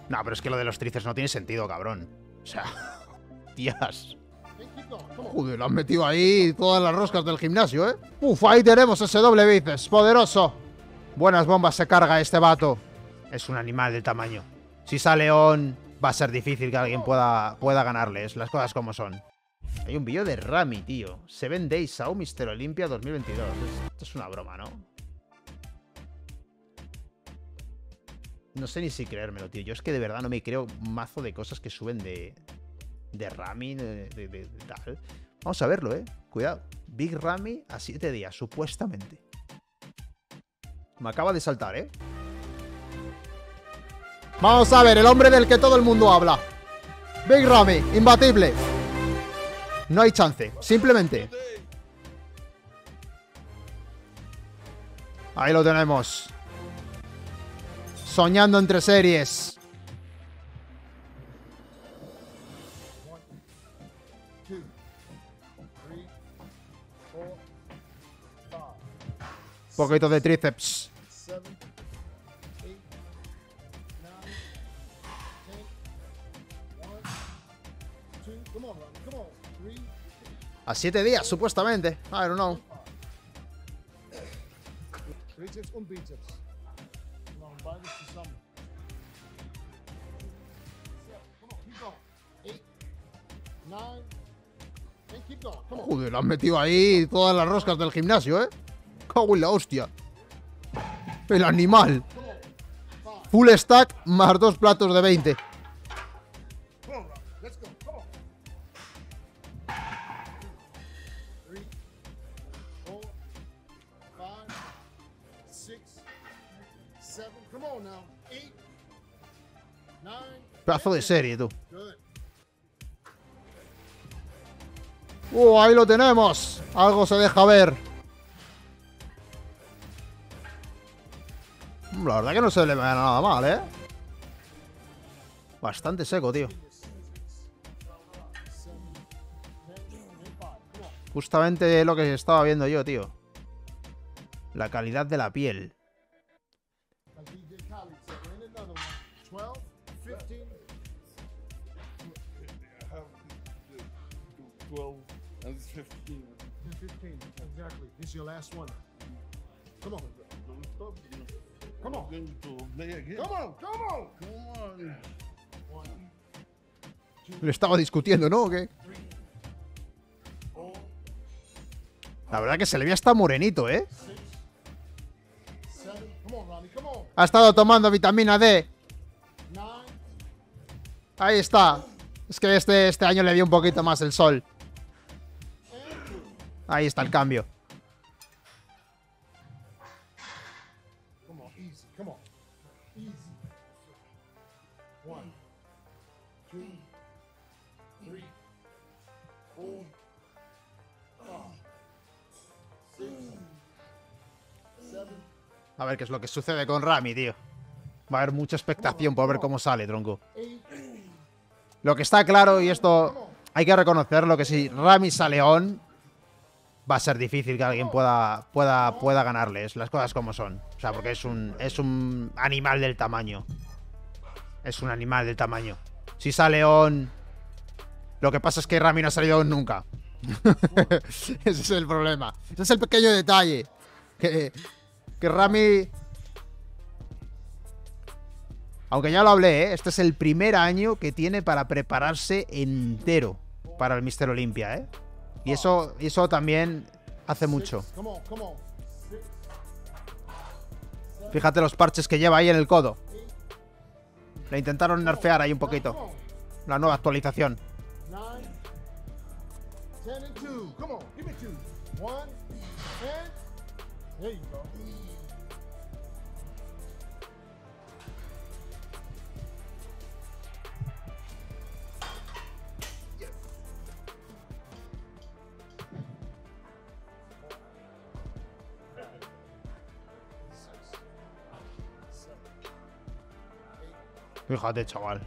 No, pero es que lo de los tríceps no tiene sentido, cabrón. O sea, tías. Joder, lo han metido ahí todas las roscas del gimnasio, ¿eh? Uf, ahí tenemos ese doble bíceps, poderoso. Buenas bombas se carga este vato. Es un animal del tamaño. Si sale on, va a ser difícil que alguien pueda ganarles. Las cosas como son. Hay un vídeo de Rami, tío. 7 Days Out Mr. Olympia 2022. Esto es una broma, ¿no? No sé ni si creérmelo, tío. Yo es que de verdad no me creo un mazo de cosas que suben de Rami, de tal. Vamos a verlo, Cuidado. Big Rami a 7 días, supuestamente. Me acaba de saltar, Vamos a ver, el hombre del que todo el mundo habla. Big Rami, imbatible. No hay chance, simplemente. Ahí lo tenemos. Soñando entre series. Poquito de tríceps. A 7 días, supuestamente. I don't know. Joder, lo han metido ahí todas las roscas del gimnasio, Cago en la hostia. El animal. Full stack más 2 platos de 20. Pedazo de serie, tú. Ahí lo tenemos. Algo se deja ver. La verdad que no se le ve nada mal, Bastante seco, tío. Justamente lo que estaba viendo yo, tío. La calidad de la piel. Le estaba discutiendo, ¿no? ¿O qué? La verdad que se le ve hasta morenito, Ha estado tomando vitamina D. Ahí está. Es que este año le dio un poquito más el sol. Ahí está el cambio. A ver qué es lo que sucede con Rami, tío. Va a haber mucha expectación por ver cómo sale, tronco. Lo que está claro, y esto hay que reconocerlo, que si Rami sale on, va a ser difícil que alguien pueda ganarles. Las cosas como son. O sea, porque es un animal del tamaño. Es un animal del tamaño. Si sale on... Lo que pasa es que Rami no ha salido on nunca. Ese es el problema. Ese es el pequeño detalle. Que Rami... Aunque ya lo hablé, este es el primer año que tiene para prepararse entero para el Mr. Olympia, Y eso también hace mucho. Fíjate los parches que lleva ahí en el codo. Le intentaron nerfear ahí un poquito. La nueva actualización. Fíjate, chaval.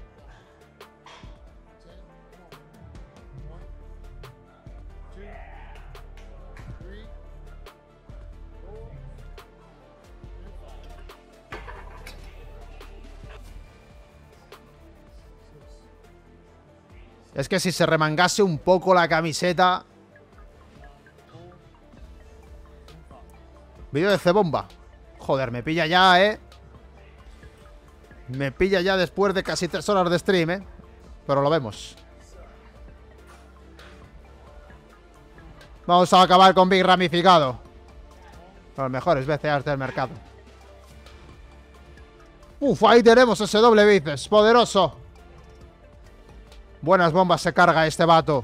Es que si se remangase un poco la camiseta... Vídeo de C-Bomba. Joder, me pilla ya, ¿eh? Me pilla ya después de casi 3 horas de stream, ¿eh? Pero lo vemos. Vamos a acabar con Big Ramificado. Los mejores BCAs del mercado. Uf, ahí tenemos ese doble bíceps. Poderoso. Buenas bombas se carga este vato.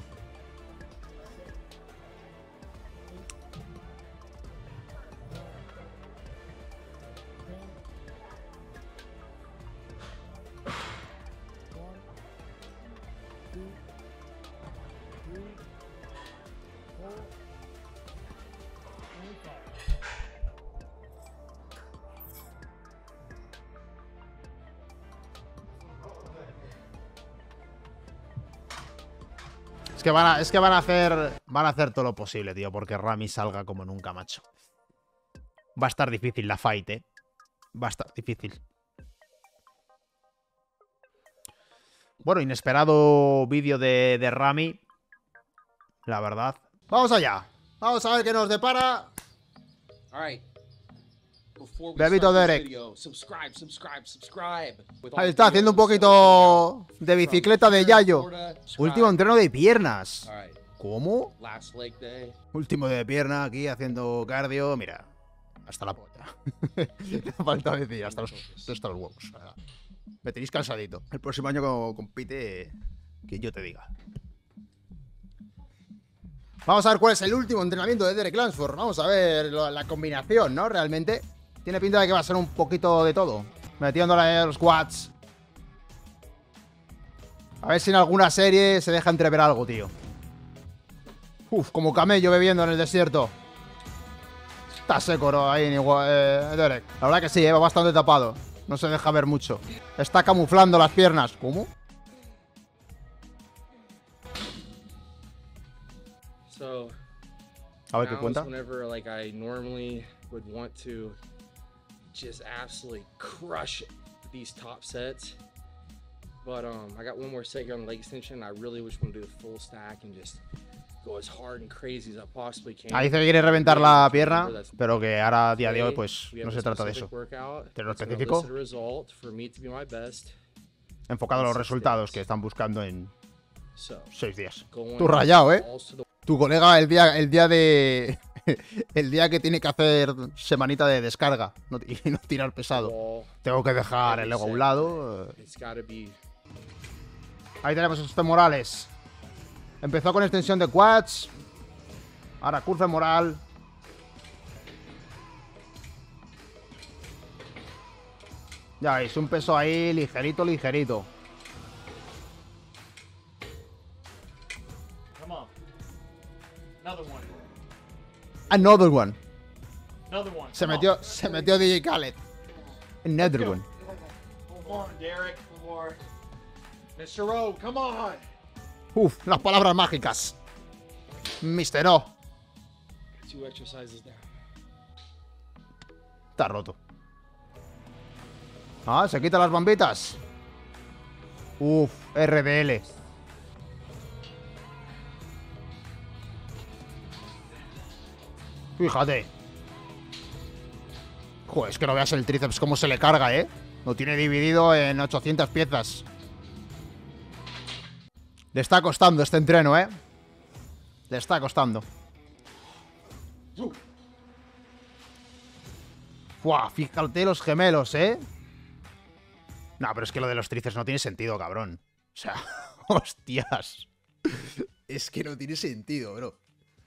Es que van a hacer todo lo posible, tío, porque Rami salga como nunca, macho. Va a estar difícil la fight, ¿eh? Va a estar difícil. Bueno, inesperado vídeo de Rami. La verdad. Vamos allá. Vamos a ver qué nos depara. Bebito Derek. Ahí está, haciendo un poquito de bicicleta de Yayo. Último entreno de piernas. ¿Cómo? Último de pierna aquí haciendo cardio. Mira, hasta la polla. Falta decir, hasta los huevos. Me tenéis cansadito. El próximo año compite que yo te diga. Vamos a ver cuál es el último entrenamiento de Derek Lansford. Vamos a ver la combinación, ¿no? Realmente tiene pinta de que va a ser un poquito de todo. Metiéndole los squats. A ver si en alguna serie se deja entrever algo, tío. Uf, como camello bebiendo en el desierto. Está seco, ¿no? Ahí, Derek. La verdad que sí, va bastante tapado. No se deja ver mucho. Está camuflando las piernas. ¿Cómo? A ver qué cuenta. Just absolutely crush these top sets, but I got one more set here on the leg extension. I really wish we could do the full stack and just go as hard and crazy as I possibly can. Ahí dice que quiere reventar la pierna, pero que ahora a día de hoy pues no se trata de eso. De lo específico, enfocado a los resultados que están buscando en 6 días. Tú rayado, ¿eh? Tu colega el día de... El día que tiene que hacer semanita de descarga y no tirar pesado. Tengo que dejar el ego a un lado. Ahí tenemos esos femorales. Empezó con extensión de quads. Ahora curl femoral. Ya veis, un peso ahí ligerito, ligerito. Another one. Se metió DJ Khaled. Another one. Uf, las palabras mágicas. Mr. O. Está roto. Ah, se quita las bombitas. Uf, RDL. Fíjate. Joder, es que no veas el tríceps cómo se le carga, ¿eh? Lo tiene dividido en 800 piezas. Le está costando este entreno, ¿eh? Le está costando. Fua, fíjate los gemelos, ¿eh? No, pero es que lo de los tríceps no tiene sentido, cabrón. O sea, hostias. Es que no tiene sentido, bro.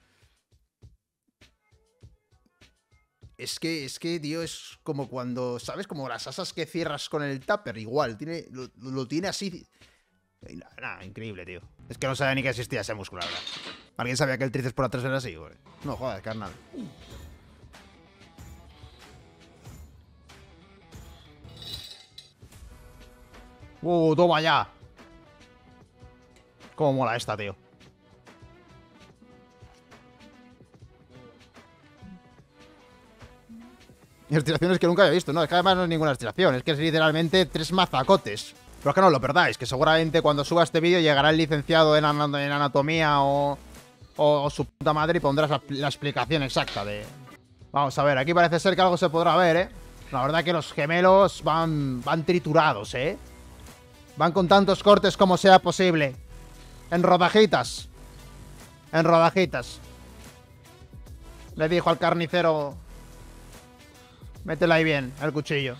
Es que, tío, es como cuando, ¿sabes? Como las asas que cierras con el tupper, igual. Lo tiene así. Nah, increíble, tío. Es que no sabía ni que existía ese músculo, la verdad. ¿Alguien sabía que el tríceps por atrás era así, güey? No jodas, carnal. Toma ya. Cómo mola esta, tío. Estiraciones que nunca había visto. No, es que además no es ninguna estiración. Es que es literalmente 3 mazacotes. Pero es que no lo perdáis, que seguramente cuando suba este vídeo llegará el licenciado en anatomía o su puta madre y pondrás la explicación exacta de... Vamos a ver, aquí parece ser que algo se podrá ver, ¿eh? La verdad que los gemelos van triturados, ¿eh? Van con tantos cortes como sea posible. En rodajitas. En rodajitas. Le dijo al carnicero... Métela ahí bien, el cuchillo.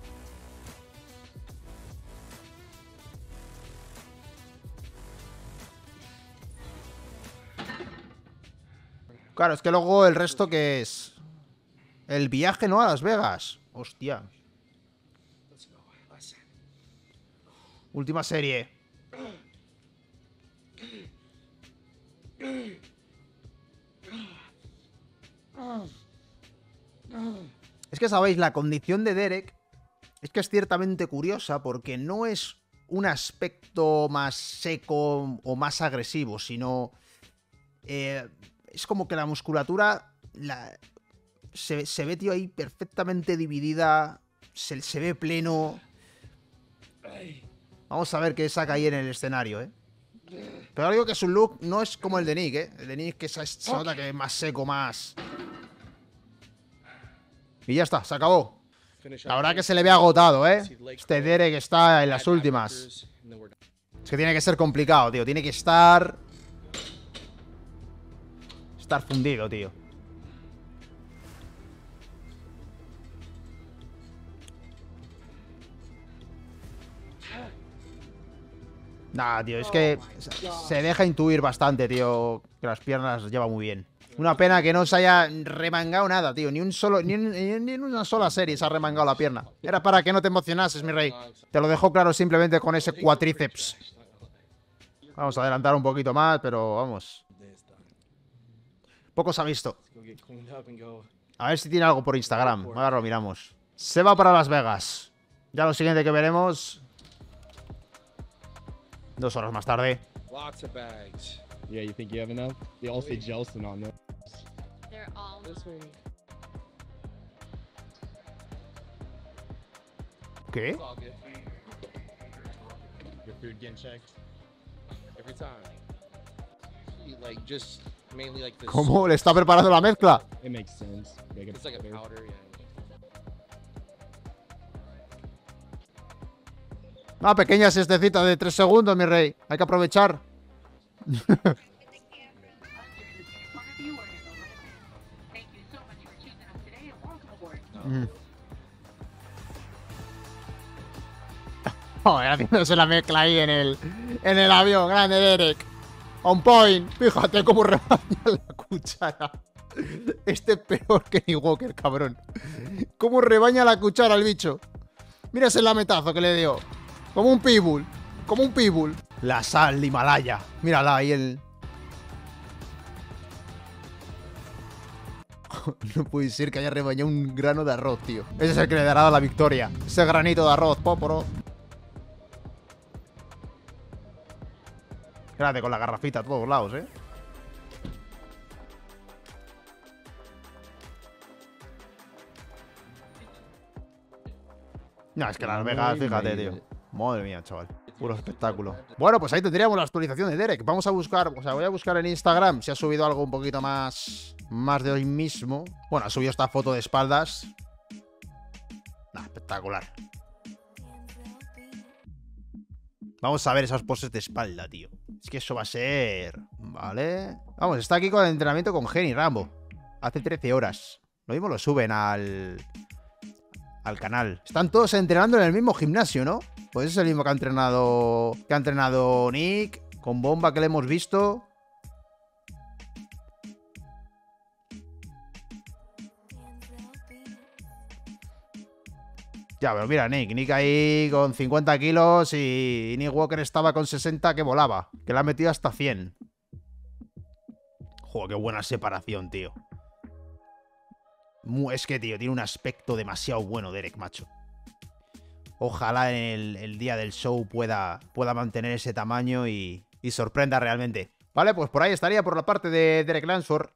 Claro, es que luego el resto que es... El viaje, ¿no? A Las Vegas. Hostia. Última serie. Es que sabéis, la condición de Derek es que es ciertamente curiosa porque no es un aspecto más seco o más agresivo, sino... es como que la musculatura se ve, tío, ahí perfectamente dividida, se ve pleno. Vamos a ver qué saca ahí en el escenario, ¿eh? Pero digo que su look no es como el de Nick, ¿eh? El de Nick que se nota que es más seco, más... Y ya está, se acabó. La verdad que se le ve agotado, ¿eh? Este Derek está en las últimas. Es que tiene que ser complicado, tío. Tiene que estar fundido, tío. Nah, tío, es que se deja intuir bastante, tío, que las piernas las lleva muy bien. Una pena que no se haya remangado nada, tío. Ni en una sola serie se ha remangado la pierna. Era para que no te emocionases, mi rey. Te lo dejo claro simplemente con ese cuatríceps. Vamos a adelantar un poquito más, pero vamos. Poco se ha visto. A ver si tiene algo por Instagram. Ahora lo miramos. Se va para Las Vegas. Ya lo siguiente que veremos... 2 horas más tarde. Yeah, you think you have enough? They all say Jelson on there. They're all ¿Qué? Your food getting checked? Every time. Like just mainly like this. ¿Cómo le está preparando la mezcla? It makes sense. Make it It's like a better. powder, yeah. Una pequeña siestecita de 3 segundos, mi rey. Hay que aprovechar. Joder, haciéndose la mezcla ahí en el avión. Grande, Derek. On point. Fíjate cómo rebaña la cuchara. Este es peor que ni Walker, cabrón. Cómo rebaña la cuchara el bicho. Mira ese lametazo que le dio. Como un pitbull. Como un pitbull. La sal de Himalaya. Mírala ahí el... No puede ser que haya rebañado un grano de arroz, tío. Ese es el que le dará la victoria. Ese granito de arroz, póporo. Quédate con la garrafita a todos lados, ¿eh? No, es que Las Vegas, fíjate, tío. Madre mía, chaval. Puro espectáculo. Bueno, pues ahí tendríamos la actualización de Derek. Vamos a buscar, o sea, voy a buscar en Instagram si ha subido algo un poquito más de hoy mismo. Bueno, ha subido esta foto de espaldas. Nah, espectacular. Vamos a ver esas poses de espalda, tío. Es que eso va a ser... Vale. Vamos, está aquí con el entrenamiento con Jenny Rambo. Hace 13 horas. Lo mismo lo suben al canal. Están todos entrenando en el mismo gimnasio, ¿no? Pues es el mismo que ha entrenado Nick, con Bomba, que le hemos visto. Ya, pero mira, Nick ahí con 50 kilos y Nick Walker estaba con 60 que volaba. Que le ha metido hasta 100. Joder, qué buena separación, tío. Es que, tío, tiene un aspecto demasiado bueno Derek, macho. Ojalá en el día del show pueda mantener ese tamaño y sorprenda realmente. Vale, pues por ahí estaría por la parte de Derek Lansford.